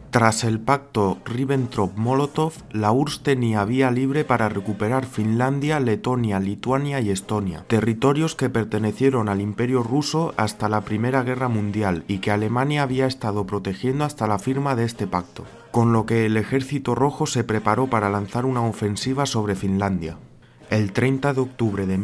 Tras el pacto Ribbentrop-Molotov, la URSS tenía vía libre para recuperar Finlandia, Letonia, Lituania y Estonia, territorios que pertenecieron al Imperio ruso hasta la Primera Guerra Mundial y que Alemania había estado protegiendo hasta la firma de este pacto, con lo que el Ejército Rojo se preparó para lanzar una ofensiva sobre Finlandia. El 30 de octubre de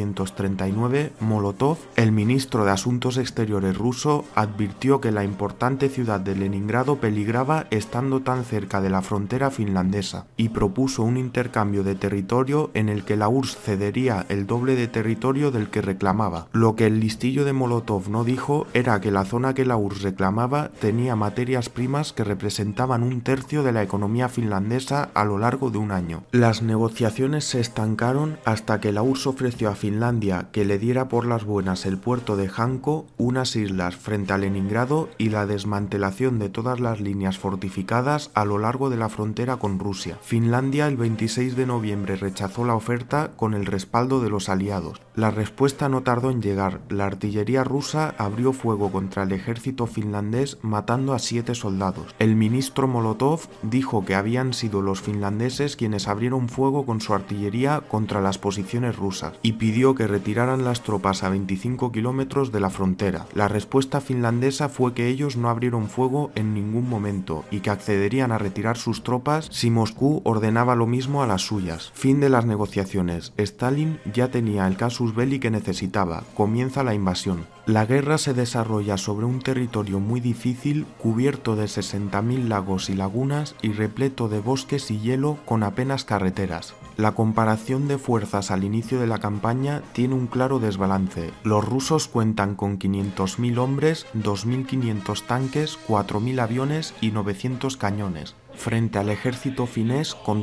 1939, Molotov, el ministro de Asuntos Exteriores ruso, advirtió que la importante ciudad de Leningrado peligraba estando tan cerca de la frontera finlandesa y propuso un intercambio de territorio en el que la URSS cedería el doble de territorio del que reclamaba. Lo que el listillo de Molotov no dijo era que la zona que la URSS reclamaba tenía materias primas que representaban un tercio de la economía finlandesa a lo largo de un año. Las negociaciones se estancaron hasta que la URSS ofreció a Finlandia que le diera por las buenas el puerto de Hanko, unas islas frente a Leningrado y la desmantelación de todas las líneas fortificadas a lo largo de la frontera con Rusia. Finlandia el 26 de noviembre rechazó la oferta con el respaldo de los aliados. La respuesta no tardó en llegar. La artillería rusa abrió fuego contra el ejército finlandés matando a 7 soldados. El ministro Molotov dijo que habían sido los finlandeses quienes abrieron fuego con su artillería contra las posiciones rusas y pidió que retiraran las tropas a 25 kilómetros de la frontera. La respuesta finlandesa fue que ellos no abrieron fuego en ningún momento y que accederían a retirar sus tropas si Moscú ordenaba lo mismo a las suyas. Fin de las negociaciones. Stalin ya tenía el casus belli que necesitaba. Comienza la invasión. La guerra se desarrolla sobre un territorio muy difícil, cubierto de 60.000 lagos y lagunas y repleto de bosques y hielo con apenas carreteras. La comparación de fuerzas al inicio de la campaña tiene un claro desbalance. Los rusos cuentan con 500.000 hombres, 2.500 tanques, 4.000 aviones y 900 cañones, frente al ejército finés con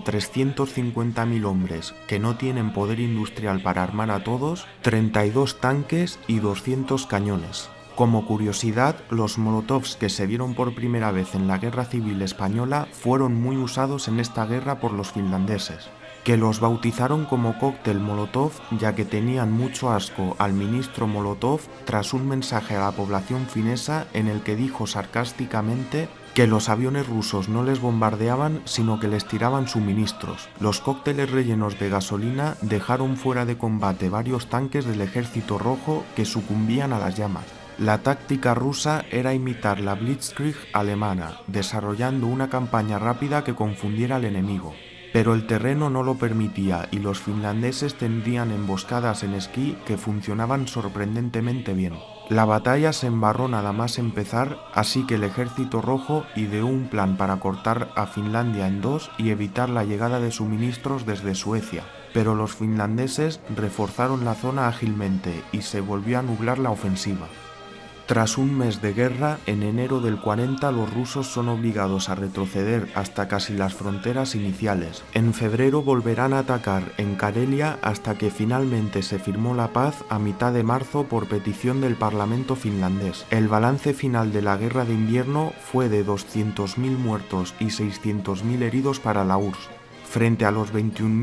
350.000 hombres, que no tienen poder industrial para armar a todos, 32 tanques y 200 cañones. Como curiosidad, los molotovs que se vieron por primera vez en la Guerra Civil Española fueron muy usados en esta guerra por los finlandeses, que los bautizaron como cóctel Molotov ya que tenían mucho asco al ministro Molotov tras un mensaje a la población finesa en el que dijo sarcásticamente que los aviones rusos no les bombardeaban sino que les tiraban suministros. Los cócteles rellenos de gasolina dejaron fuera de combate varios tanques del Ejército Rojo que sucumbían a las llamas. La táctica rusa era imitar la Blitzkrieg alemana, desarrollando una campaña rápida que confundiera al enemigo. Pero el terreno no lo permitía y los finlandeses tendían emboscadas en esquí que funcionaban sorprendentemente bien. La batalla se embarró nada más empezar, así que el Ejército Rojo ideó un plan para cortar a Finlandia en dos y evitar la llegada de suministros desde Suecia. Pero los finlandeses reforzaron la zona ágilmente y se volvió a nublar la ofensiva. Tras un mes de guerra, en enero del 40 los rusos son obligados a retroceder hasta casi las fronteras iniciales. En febrero volverán a atacar en Karelia hasta que finalmente se firmó la paz a mitad de marzo por petición del Parlamento finlandés. El balance final de la guerra de invierno fue de 200.000 muertos y 600.000 heridos para la URSS, frente a los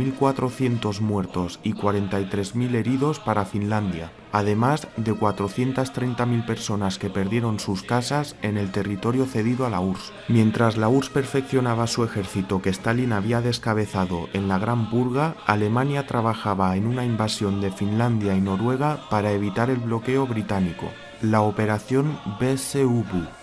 21.400 muertos y 43.000 heridos para Finlandia, además de 430.000 personas que perdieron sus casas en el territorio cedido a la URSS. Mientras la URSS perfeccionaba su ejército que Stalin había descabezado en la Gran Purga, Alemania trabajaba en una invasión de Finlandia y Noruega para evitar el bloqueo británico, la Operación Vesubru.